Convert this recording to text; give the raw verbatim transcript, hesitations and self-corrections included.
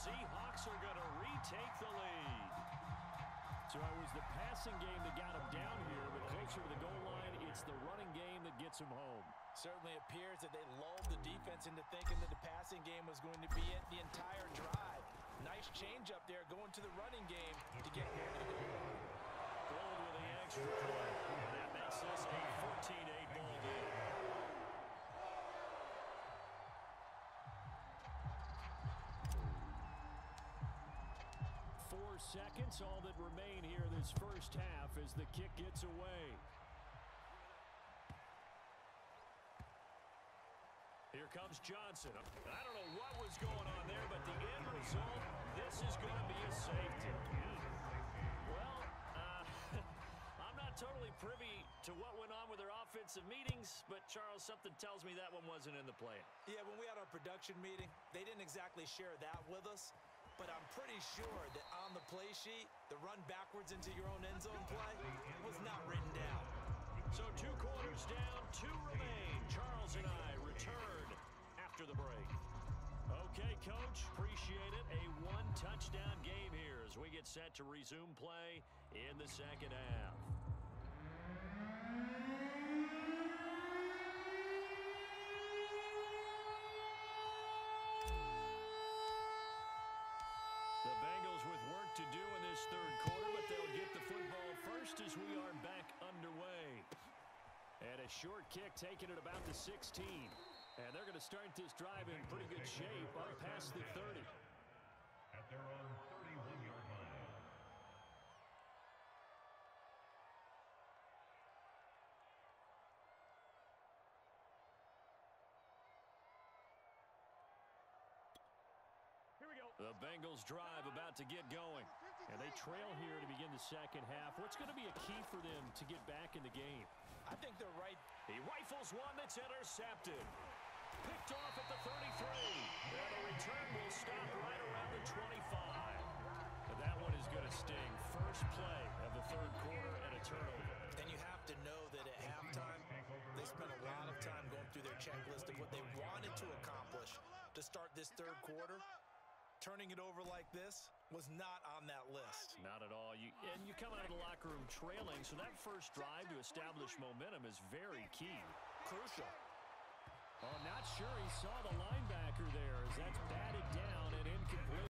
Seahawks are going to retake the lead. So it was the passing game that got him down here, but closer to the goal line, it's the running game that gets him home. Certainly appears that they lulled the defense into thinking that the passing game was going to be it the entire drive. Nice change up there going to the running game to get home to the goal line. Gold with the extra point. And that makes this a fourteen eight ball game. Four seconds, all that remain here this first half as the kick gets away. Here comes Johnson. I don't know what was going on there, but the end result, this is going to be a safety. Well, uh, I'm not totally privy to what went on with their offensive meetings, but, Charles, something tells me that one wasn't in the plan. Yeah, when we had our production meeting, they didn't exactly share that with us, but I'm pretty sure that on the play sheet, the run backwards into your own end zone play was not written down. So two quarters down, two remain. Charles and I return after the break. Okay, Coach, appreciate it. A one-touchdown game here as we get set to resume play in the second half. The Bengals with work to do in this third quarter, but they'll get the football first as we are back underway. And a short kick taken at about the sixteen. And they're going to start this drive in pretty good shape up past the thirty. At their own thirty-one yard line. Here we go. The Bengals drive about to get going. And they trail here to begin the second half. What's going to be a key for them to get back in the game? I think they're right. He rifles one that's intercepted. Picked off at the thirty-three. And the return will stop right around the twenty-five. But that one is going to sting. First play of the third quarter and a turnover. And you have to know that at halftime, they spent a lot of time going through their checklist of what they wanted to accomplish to start this third quarter. Turning it over like this was not on that list. Not at all. You, and you come out of the locker room trailing, so that first drive to establish momentum is very key. Crucial. Well, I'm not sure he saw the linebacker there as that's batted down and incomplete.